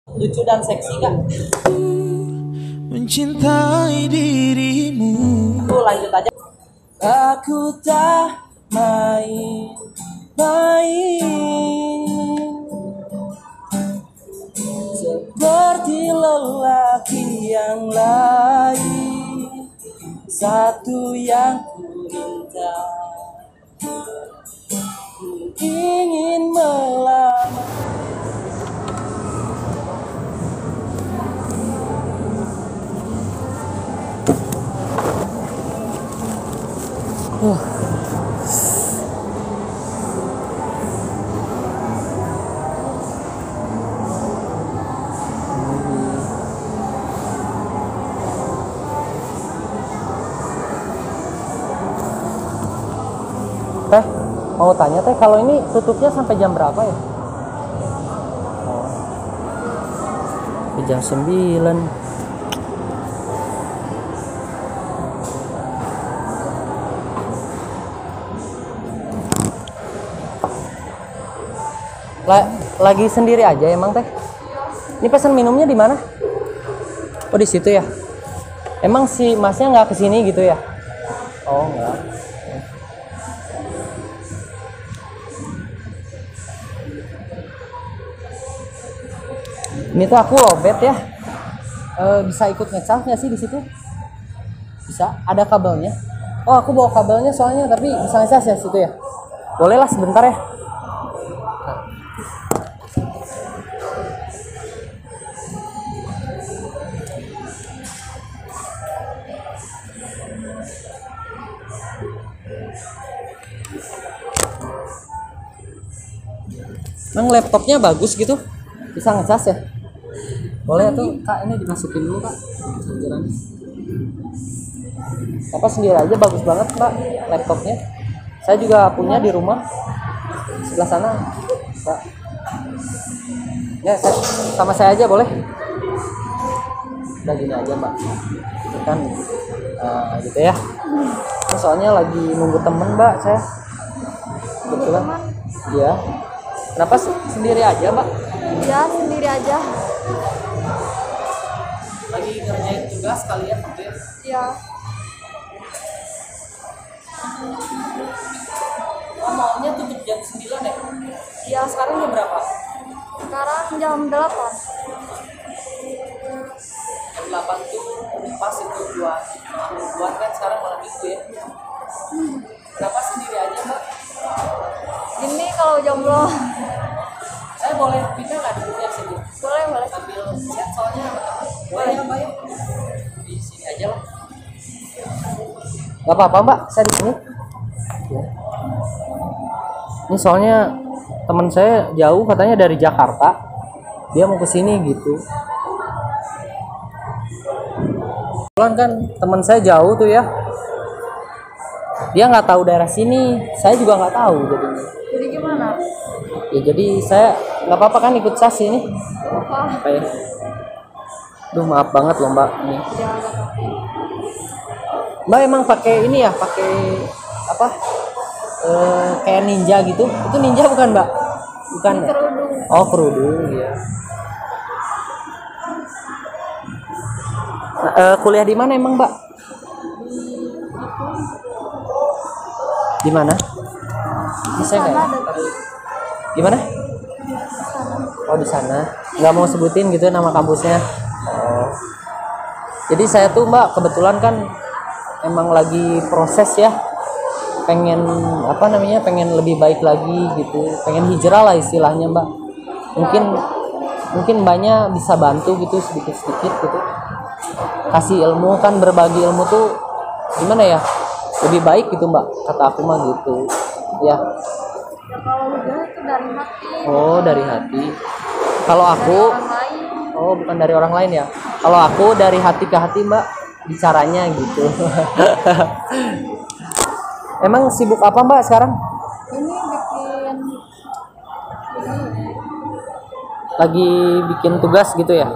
Lucu dan seksi kak. Mencintai dirimu. Lanjut aja. Aku tak main-main seperti lelaki yang lain. Satu yang ku minta, ku ingin melamar. Teh, mau tanya teh, kalau ini tutupnya sampai jam berapa ya? Jam 9. Lagi sendiri aja emang teh? Ini pesan minumnya di mana? Oh di situ ya. Emang si masnya nggak kesini gitu ya? Oh nggak. Ini tuh aku lobet ya. Bisa ikut ngecas nggak sih di situ? Bisa. Ada kabelnya. Oh aku bawa kabelnya soalnya, tapi bisa ngecas ya situ ya. Boleh lah sebentar ya. Emang laptopnya bagus gitu? Bisa ngecas ya? Boleh tuh kak, ini dimasukin dulu kak chargerannya. Apa sendiri aja bagus banget mbak laptopnya. Saya juga punya di rumah sebelah sana mbak. Ya sama saya aja boleh? Udah gini aja mbak. Itu kan gitu ya. Nah, soalnya lagi nunggu temen mbak saya. Kebetulan. Iya. Kenapa sendiri aja mbak? Ya sendiri aja. Lagi ngerjain tugas kalian mungkin. Ya. Oh, maunya tutup jam 9 ya? Ya Sekarang jam berapa? sekarang jam 8. Jam 8 tuh pas itu buat kan sekarang malam minggu ya. Kenapa sendiri aja mbak? Ini kalau jomblo. Saya boleh pindah nggak duduknya sini? Boleh. Sambil chat soalnya. Boleh ya mbak ya? Di sini aja lah. Gak apa-apa mbak, saya di sini. Ini soalnya teman saya jauh katanya dari Jakarta, dia mau ke sini gitu. Kebetulan kan teman saya jauh tuh ya, dia nggak tahu daerah sini, saya juga nggak tahu jadinya. Jadi gimana? Ya jadi saya nggak apa-apa kan ikut SAS ini. Apa? Apa ya? Duh maaf banget loh mbak ini. Ya, Mbak emang pakai ini ya, pakai apa? Kayak ninja gitu. Itu ninja bukan mbak? Bukan ya? kerudung. Oh kerudung ya. Nah, kuliah di mana emang mbak? Di mana? Bisa nggak? Ya? Di mana? Oh di sana. Nggak mau sebutin gitu nama kampusnya. Oh. Jadi saya tuh mbak kebetulan kan emang lagi proses ya. Pengen apa namanya? Pengen lebih baik lagi gitu. Pengen hijrah lah istilahnya mbak. Mungkin mbaknya bisa bantu gitu sedikit-sedikit gitu. Kasih ilmu kan, berbagi ilmu tuh gimana ya? Lebih baik gitu mbak, kata aku mah gitu. Ya. Ya kalau udah itu dari hati. Oh dari hati. Kalau aku, Orang lain. oh bukan dari orang lain ya. Kalau aku dari hati ke hati mbak, bicaranya gitu. Emang sibuk apa mbak sekarang? Ini bikin Lagi bikin tugas gitu ya?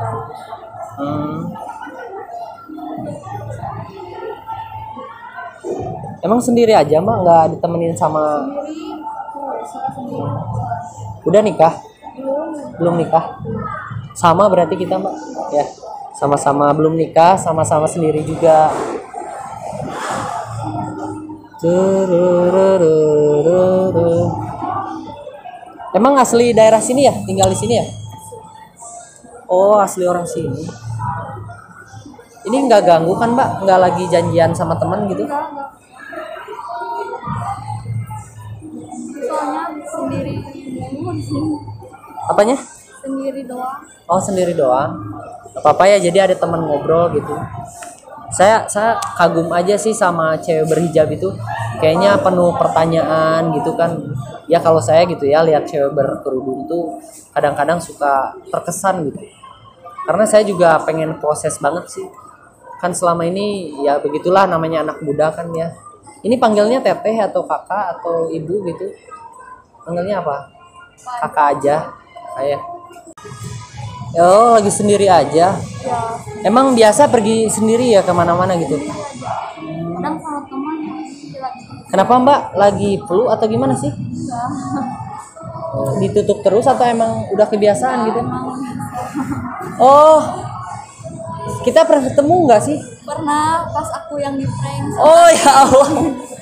Emang sendiri aja mbak, nggak ditemenin sama? sendiri. Tuh, saya sendiri. Udah nikah? Belum. Belum nikah? Sama berarti kita Mbak ya, sama-sama belum nikah, sama-sama sendiri juga. Emang asli daerah sini ya, tinggal di sini ya? Oh, asli orang sini. Ini nggak ganggu kan Mbak? Nggak lagi janjian sama teman gitu? Enggak. Soalnya sendiri dulu di sini. Apanya? Sendiri doang. Oh, sendiri doang. Gak apa-apa ya, jadi ada teman ngobrol gitu. Saya kagum aja sih sama cewek berhijab itu. Kayaknya penuh pertanyaan gitu kan. Ya kalau saya gitu ya, lihat cewek berkerudung tuh kadang-kadang suka terkesan gitu. Karena saya juga pengen proses banget sih. Kan selama ini ya begitulah namanya anak muda kan ya. Ini panggilnya teteh atau kakak atau ibu gitu? Panggilnya apa? Kakak aja. Kayak. Oh, lagi sendiri aja. Ya, Emang biasa pergi sendiri ya kemana-mana gitu? kadang sama teman lagi. Kenapa Mbak? Lagi flu atau gimana sih? Enggak. Ditutup terus atau emang udah kebiasaan gitu? Emang Oh, kita pernah ketemu nggak sih? pernah pas aku yang di prank. Oh ya Allah.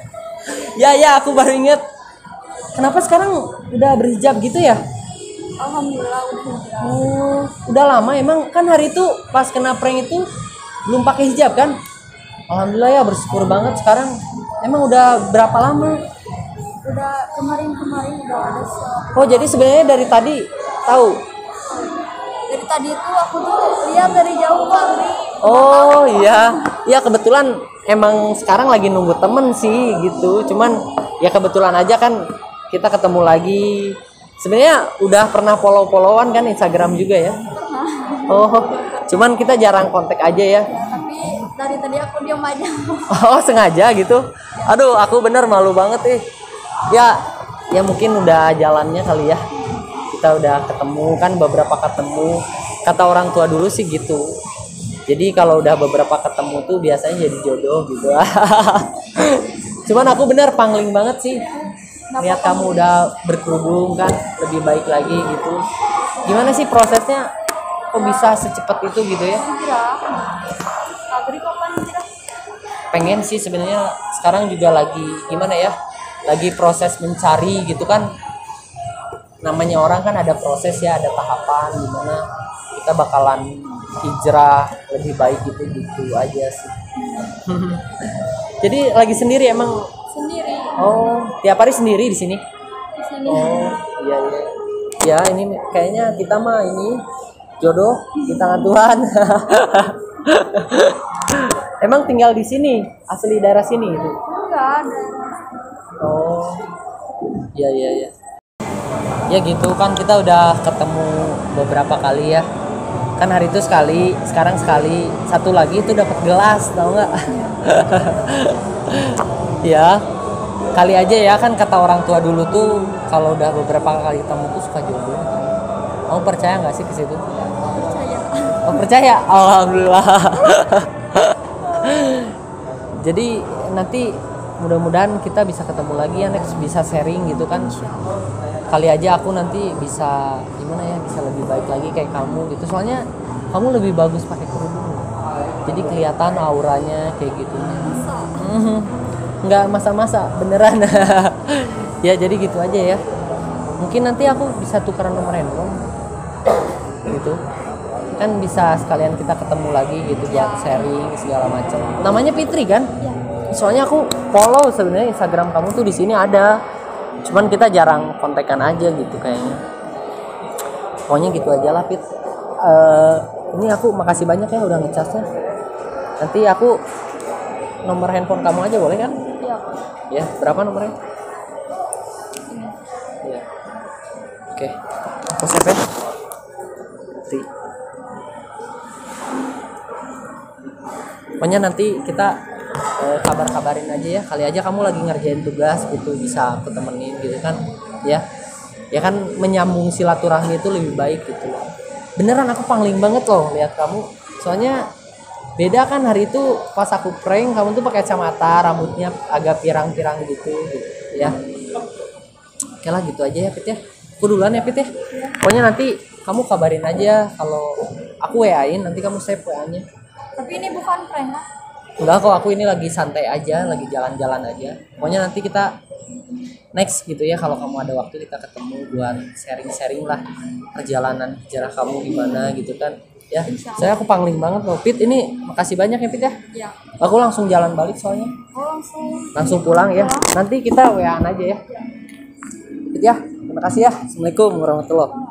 Ya aku baru inget. Kenapa sekarang udah berhijab gitu ya? Alhamdulillah udah hijrah. Oh, udah lama emang kan hari itu pas kena prank itu belum pakai hijab kan? Alhamdulillah ya, bersyukur banget sekarang. Emang udah berapa lama? Udah kemarin udah ada Oh, jadi sebenarnya dari tadi tahu. dari tadi itu aku tuh lihat dari jauh kali. Oh iya, ya kebetulan emang sekarang lagi nunggu temen sih gitu. Cuman ya kebetulan aja kan kita ketemu lagi. Sebenarnya udah pernah follow-followan kan Instagram juga ya. Oh, cuman kita jarang kontak aja ya. Tapi dari tadi aku diam aja. Oh sengaja gitu. Aduh, aku bener malu banget ya mungkin udah jalannya kali ya. Kita udah ketemu kan, beberapa ketemu. Kata orang tua dulu sih gitu. Jadi kalau udah beberapa ketemu tuh biasanya jadi jodoh gitu. Cuman aku bener pangling banget sih. Lihat kamu udah berkerudung kan, lebih baik lagi gitu. Gimana sih prosesnya? Kok bisa secepat itu gitu ya? Hijrah. Pabrik kapan hijrah? Pengen sih sebenarnya, sekarang juga lagi gimana ya, lagi proses mencari gitu kan. Namanya orang kan ada proses ya, ada tahapan gimana kita bakalan hijrah lebih baik gitu aja sih. Jadi lagi sendiri emang? Sendiri. Oh, tiap hari sendiri di sini? Di sini. Oh iya ya, ini kayaknya kita mah ini jodoh di tangan Tuhan. Emang tinggal di sini, asli daerah sini itu? Enggak ada. Oh, iya. Ya gitu kan, kita udah ketemu beberapa kali ya. Kan hari itu sekali, sekarang sekali, satu lagi itu dapat gelas, tau nggak? Ya, kali aja ya, kan kata orang tua dulu tuh kalau udah beberapa kali ketemu tuh suka jodoh. Kamu percaya nggak sih ke situ? Percaya. Oh percaya, alhamdulillah. Jadi nanti mudah-mudahan kita bisa ketemu lagi ya, next bisa sharing gitu kan. Kali aja aku nanti bisa gimana ya, bisa lebih baik lagi kayak kamu gitu. Soalnya kamu lebih bagus pakai kerudung. Jadi kelihatan auranya kayak gitu. Nggak masa-masa beneran. Ya jadi gitu aja ya. Mungkin nanti aku bisa tukeran nomor handphone gitu. Kan bisa sekalian kita ketemu lagi gitu buat sharing segala macam. Namanya Fitri kan? Ya. Soalnya aku follow sebenarnya Instagram kamu tuh di sini ada. Cuman kita jarang kontekan aja gitu kayaknya. Pokoknya gitu aja lah Fit. Ini aku makasih banyak ya udah ngecasnya. Nanti aku nomor handphone kamu aja boleh kan? Iya. Ya, berapa nomornya? Iya. Oke. Aku save ya. Pokoknya nanti kita kabar-kabarin aja ya. Kali aja kamu lagi ngerjain tugas gitu, bisa aku temenin gitu kan. Ya kan menyambung silaturahmi itu lebih baik gitu loh. Beneran aku pangling banget loh lihat kamu. Soalnya beda kan hari itu pas aku prank kamu tuh pakai kacamata, rambutnya agak pirang-pirang gitu ya. Oke lah gitu aja ya Fit ya. Aku duluan ya Fit ya. Pokoknya nanti kamu kabarin aja kalau aku WA-in, nanti kamu save WA-nya. Tapi ini bukan prank kan? Enggak kok, aku ini lagi santai aja, lagi jalan-jalan aja. Pokoknya nanti kita next gitu ya, kalau kamu ada waktu kita ketemu buat sharing-sharing lah perjalanan hijrah kamu gimana gitu kan. Ya, aku pangling banget loh Pit, ini makasih banyak ya Pit ya. Iya. Aku langsung jalan balik soalnya. Oh, Langsung pulang ya. Nanti kita WA-an aja ya. Pit ya, terima kasih ya. Assalamualaikum warahmatullahi wabarakatuh.